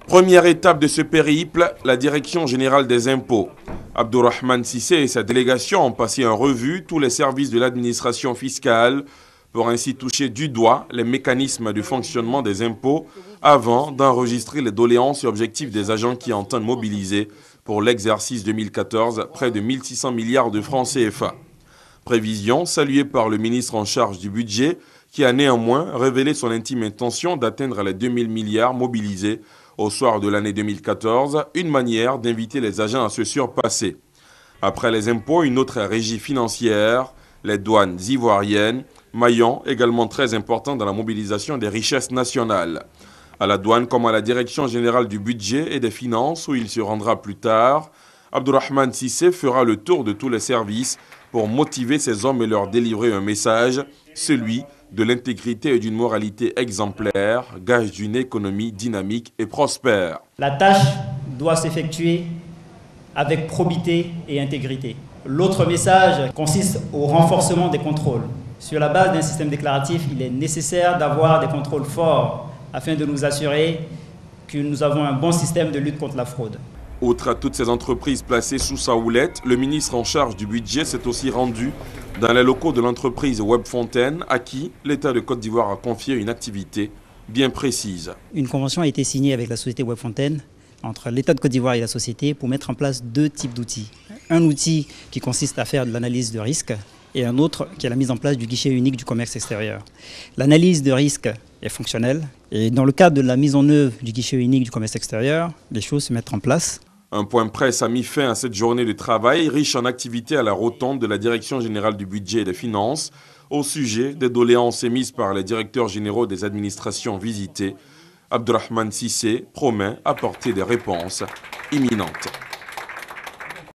Première étape de ce périple, la Direction générale des impôts. Abdourahmane Cissé et sa délégation ont passé en revue tous les services de l'administration fiscale pour ainsi toucher du doigt les mécanismes de fonctionnement des impôts avant d'enregistrer les doléances et objectifs des agents qui entendent mobiliser pour l'exercice 2014 près de 1600 milliards de francs CFA. Prévision saluée par le ministre en charge du budget qui a néanmoins révélé son intime intention d'atteindre les 2000 milliards mobilisés au soir de l'année 2014, une manière d'inviter les agents à se surpasser. Après les impôts, une autre régie financière, les douanes ivoiriennes, maillon également très important dans la mobilisation des richesses nationales. À la douane comme à la Direction générale du budget et des finances, où il se rendra plus tard, Abdourahmane Cissé fera le tour de tous les services pour motiver ces hommes et leur délivrer un message, celui de l'intégrité et d'une moralité exemplaire, gage d'une économie dynamique et prospère. La tâche doit s'effectuer avec probité et intégrité. L'autre message consiste au renforcement des contrôles. Sur la base d'un système déclaratif, il est nécessaire d'avoir des contrôles forts afin de nous assurer que nous avons un bon système de lutte contre la fraude. Outre à toutes ces entreprises placées sous sa houlette, le ministre en charge du budget s'est aussi rendu dans les locaux de l'entreprise Webfontaine, à qui l'État de Côte d'Ivoire a confié une activité bien précise. Une convention a été signée avec la société Webfontaine entre l'État de Côte d'Ivoire et la société pour mettre en place deux types d'outils. Un outil qui consiste à faire de l'analyse de risque et un autre qui est la mise en place du guichet unique du commerce extérieur. L'analyse de risque est fonctionnelle et dans le cadre de la mise en œuvre du guichet unique du commerce extérieur, les choses se mettent en place. Un point presse a mis fin à cette journée de travail riche en activités à la rotonde de la Direction générale du budget et des finances au sujet des doléances émises par les directeurs généraux des administrations visitées. Abdourahmane Cissé promet apporter des réponses imminentes.